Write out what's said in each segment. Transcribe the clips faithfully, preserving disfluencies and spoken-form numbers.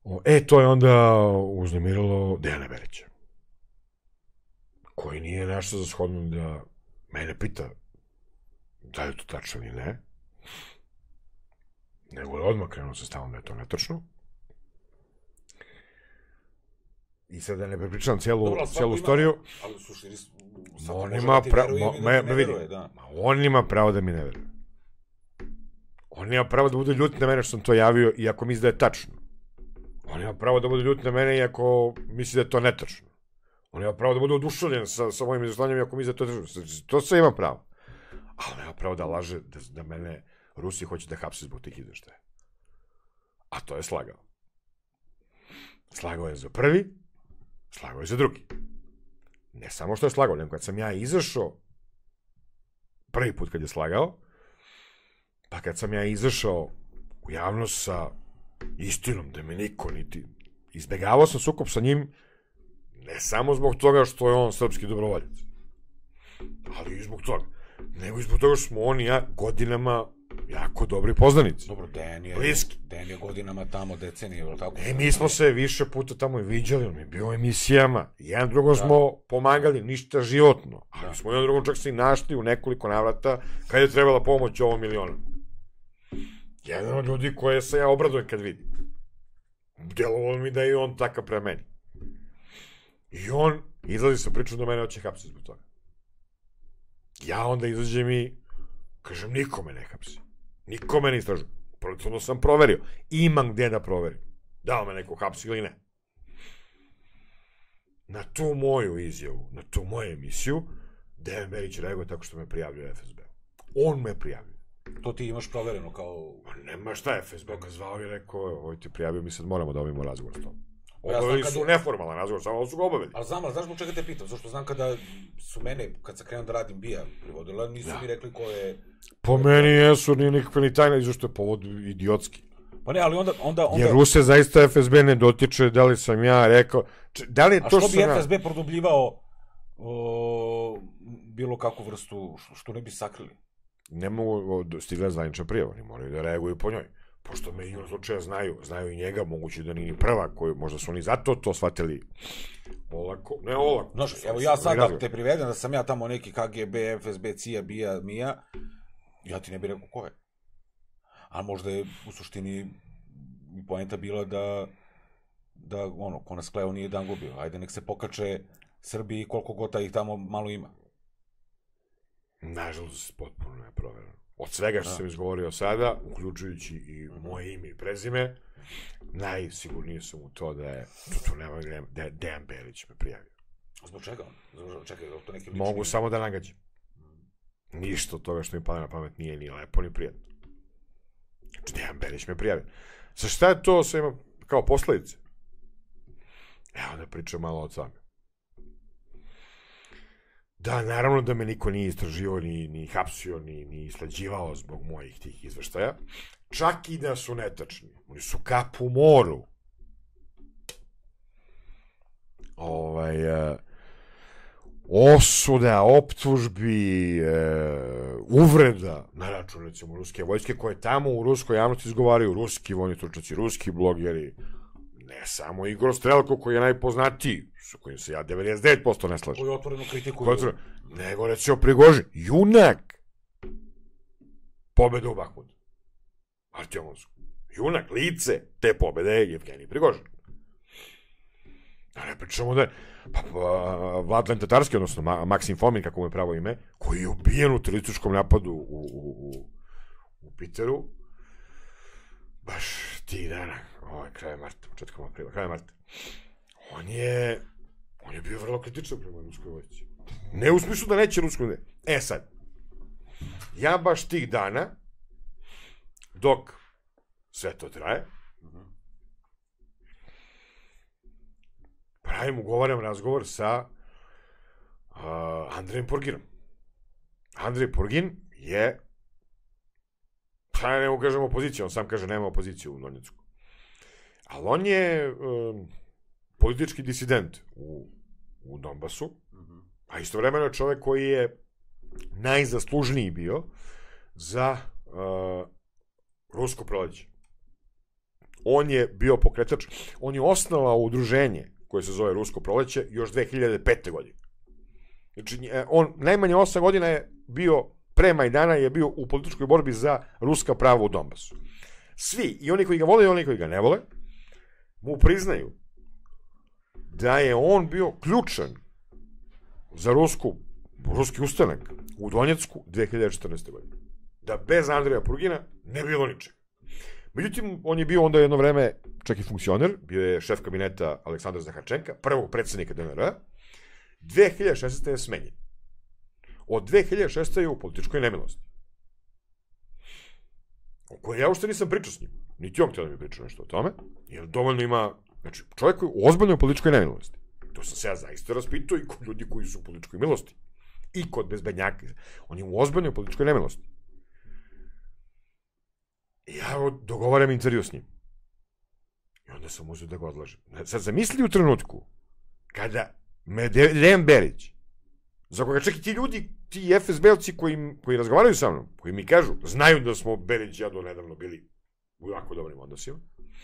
E, to je onda uznemiralo Dejana Berića, koji nije nešto za shodno da mene pita da li je to tačno ili ne, nego je odmah krenuo sa stavom da je to netačno. I sad da ne prepričavam cijelu istoriju, on ima pravo da mi ne veruje. On ima pravo da bude ljut na mene što sam to javio, iako misli da je tačno. On ima pravo da bude ljut na mene, iako misli da je to netačno. On ima pravo da bude oduševljen sa mojim izveštanjem, iako misli da je to tačno. To sve ima pravo. Ali nema pravo da laže da mene Rusi hoće da hapse zbog tih izveštaja. A to je slagao. Slagao je za prvi, slagao je za drugi. Ne samo što je slagao, nego kad sam ja izašao, prvi put kad je slagao, pa kad sam ja izašao u javnost sa istinom, da me niko niti... Izbegavao sam sukob sa njim, ne samo zbog toga što je on srpski dobrovoljac, ali i zbog toga. Nego i zbog toga što smo on i ja godinama jako dobri poznanici. Dobro, Dejan je godinama tamo, decenije, ili tako? E, mi smo se više puta tamo i viđali, on je bio u emisijama, jedan drugom smo pomagali, ništa životno, ali smo jedan drugom čak se i našli u nekoliko navrata kad je trebala pomoć ovom milionu. Jedan od ljudi koje se ja obradujem kad vidim. Djelovalo mi da je on takav pre meni. I on izlazi sa pričom da mene hoće hapsiti zbog toga. Ja onda izađem i kažem, niko me ne hapsi. Niko me ne istražuje. Prvo sam proverio. Imam gde da proverim. Da li me neko hapsi ili ne. Na tu moju izjavu, na tu moju emisiju, Dejan Berić reaguje tako što me prijavljuje F S B. On me prijavljuje. To ti imaš provereno kao... Nema šta, F S B ga zvao i rekao, ovoj ti prijavio, mi sad moramo da obavimo razgovor s tobom. Obavili su neformalan razgovor, samo su ga obavili. Ali znam, ali znaš zbog čega te pitam? Zašto znam kada su mene, kad sam krenuo da radim bija privodila, nisu mi rekli ko je... Po meni jesu, nije nikakve ni tajna, zašto je povod idiotski. Pa ne, ali onda... Jer Rusija zaista F S B ne dotiče, da li sam ja rekao... A što bi F S B produbljivao bilo kakvu vrstu, što ne bi sakrili? Ne mogu, stigla zvanična prijava, oni moraju da reaguju po njoj. Pošto me i u slučaju znaju, znaju i njega, moguće da nije prva, koju možda su oni zato to shvatili olako, ne olako. Znaš, evo ja sad da te privedem, da sam ja tamo neki K G B, F S B, C I A, B I A, M I A, ja ti ne bih rekao ko je. A možda je u suštini poenta bila da, da ono, ko nas kleo nije dan gubio. Ajde, nek se pokače Srbiji koliko god ih tamo malo ima. Nažalost, potpuno neprovereno. Od svega što sam izgovorio sada, uključujući i moje ime i prezime, najsigurniji sam u to da je Dejan Berić me prijavio. Zbog čega? Čekaj, je to neki lični... Mogu samo da nagađam. Ništa od toga što mi pada na pamet nije ni lepo, ni prijatno. Znači, Dejan Berić me prijavio. Sa šta je to sve ima kao posledice? Evo da pričam malo od same. Da, naravno da me niko nije istraživao, ni hapsio, ni slađivao zbog mojih tih izveštaja. Čak i da su netačni. Oni su kap u moru. Ovaj... osuda, optužbi, uvreda na račun, recimo, ruske vojske, koje tamo u ruskoj javnosti izgovaraju ruski vojni stručnjaci, ruski blogeri, ne samo Igor Strelko, koji je najpoznatiji, sa kojim se ja devedeset devet posto ne slažem. Koji otvoreno kritikuju. Nego, recimo, Prigožin, junak pobjede u Bahmutu. Artjomovsku. Junak, lice te pobjede je Jevgenij Prigožin. Da ne pričamo da je Vladlen Tatarski, odnosno Maksim Fomin, kako mu je pravo ime, koji je ubijen u terorističkom napadu u Piteru, baš tih dana, ovo je kraj marta, početkom aprila, kraj marta. On je, on je bio vrlo kritičan prema ruskoj vojsci. Ne u smislu da neće ruskoj vojsci. E sad, ja baš tih dana, dok sve to traje, pravim, ugovaram razgovor sa Andrejem Purginom. Andrej Purgin je, pa ja ne mogu kažem opoziciju, on sam kaže nema opoziciju u Donjecku. Ali on je politički disident u Donbasu, a istovremeno je čovek koji je najzaslužniji bio za rusko proleće. On je bio pokretač, on je osnovao udruženje koje se zove Rusko proleće još dve hiljade pete. godine. Znači, on najmanje osam godina je bio, pre Majdana je bio u političkoj borbi za ruska prava u Donbasu. Svi, i oni koji ga vole i oni koji ga ne vole, mu priznaju da je on bio ključan za rusku, ruski ustanak u Donjecku dve hiljade četrnaeste. godine. Da bez Andreja Purgina ne bilo ničega. Međutim, on je bio onda jedno vreme čak i funkcioner, bio je šef kabineta Aleksandra Zaharčenka, prvog predsednika D N R-a, dve hiljade šesnaeste. je smenjen. Od dve hiljade šeste. je u političkoj nemilosti. O kojoj ja ušte nisam pričao s njim. Niti on htio da mi priča nešto o tome, jer dovoljno ima, znači, čovjek koji je u ozbiljnoj političkoj nemilosti. To sam se ja zaista raspitao i kod ljudi koji su u političkoj milosti. I kod bezbednjaka. On je u ozbiljnoj političkoj nemilosti. Ja dogovaram intervju s njim. I onda sam uzeo da ga odlažem. Sad zamisli u trenutku kada me Dejan Berić, za koga čak i ti ljudi, ti F S B-ovci koji, koji razgovaraju sa mnom, koji mi kažu, znaju da smo Berić i ja do nedavno bili u jako dobrim odnosima.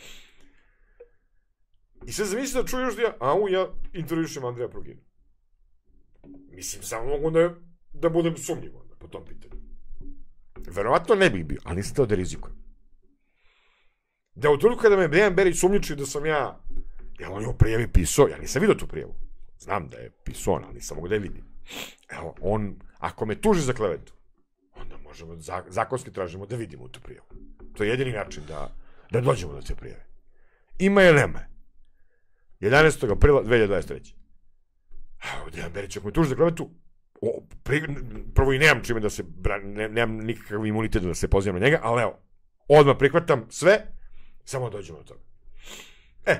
I sad zamisli da čuješ da ja, au, ja intervjušem Andreja Prugina. Mislim, samo mogu da, da budem sumnjiv onda po tom pitanju. Verovatno ne bih bio, ali nisam teo da rizikujem. Da u trenutku kada me Dejan Berić sumnjiči da sam ja, ja on je u prijavi pisao, ja nisam vidio tu prijavu. Znam da je pisao, ali nisam mogu da je vidim. Evo, on, ako me tuži za klevetu, onda možemo, zakonski tražimo da vidimo tu prijavu. To je jedini način da, da dođemo do te prijave. Ima je nema. jedanaestog aprila dve hiljade dvadeset treće. Evo, Dejan Berić, ako me tuži za klevetu, o, pri, prvo i nemam čime da se, ne, nemam nikakav imunitet da se pozivam na njega, ali evo, odmah prihvatam sve, samo dođemo do toga. E,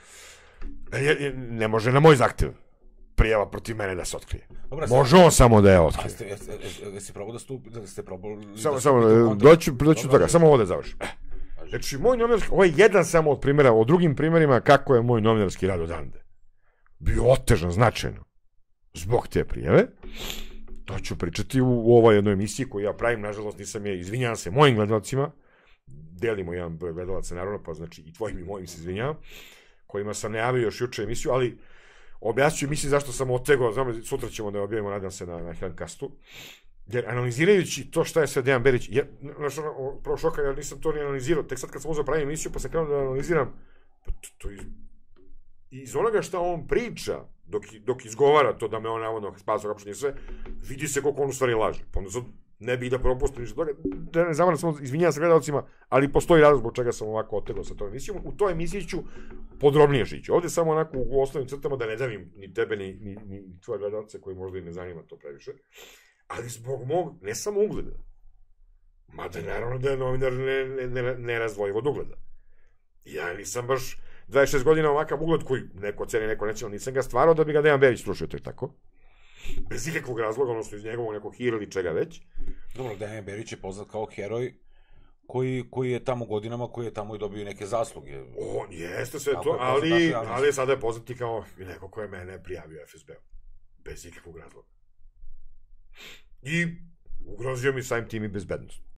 je, je, ne može na moj zahtev prijava protiv mene da se otkrije. Dobra, može on samo da je otkrije. A ste, jeste, jeste probao da stupi, da ste probali... Samo, samo, doću, doću toga, samo ovo da završim. E, znači, moj novinarski, ovo je jedan samo od primjera, o drugim primjerima kako je moj novinarski rad odande bio otežan značajno zbog te prijave. To ću pričati u, u ovoj jednoj emisiji koju ja pravim, nažalost nisam je, izvinjavam se mojim gledalcima, delimo jedan broj gledalaca naravno, pa znači i tvojim i mojim se izvinjavam, kojima sam najavio još juče emisiju, ali objasnit ću emisiji zašto sam otegao, znam, sutra ćemo da je objavimo, nadam se, na, na Helmcastu, jer analizirajući to šta je sve Dejan Berić, ja, znaš, ono, prvo šoka, ja nisam to ni analizirao, tek sad kad sam uzeo pravim emisiju, pa sam krenuo da analiziram, pa to, to iz, iz onoga šta on priča, dok, dok izgovara to da me on navodno spasao kapšenje sve, vidi se koliko on u stvari laže, pa onda sad ne bih da propustim ništa toga, da ne zamaram, samo izvinjam se gledalcima, ali postoji razlog zbog čega sam ovako otegao sa tom emisijom. U toj emisiji ću podrobnije žići. Ovdje samo onako u osnovnim crtama da ne davim ni tebe, ni, ni, ni tvoje gledalce koji možda i ne zanima to previše, ali zbog mog, ne samo ugleda, mada naravno da je novinar ne, ne, ne, ne razdvojiv od ugleda. Ja nisam baš dvadeset šest godina ovakav ugled koji neko ceni, neko neće, nisam ga stvarao da bi ga Dejan Berić slušao, to je tako. Bez ikakvog razloga, odnosno iz njegovog nekog hira ili čega već. Dobro, Dejan Berić je poznat kao heroj koji, koji je tamo godinama, koji je tamo i dobio neke zasluge. On jeste sve to, ali, ali sada je poznat i kao neko ko je mene prijavio F S B-u. Bez ikakvog razloga. I ugrozio mi samim tim i bezbednost.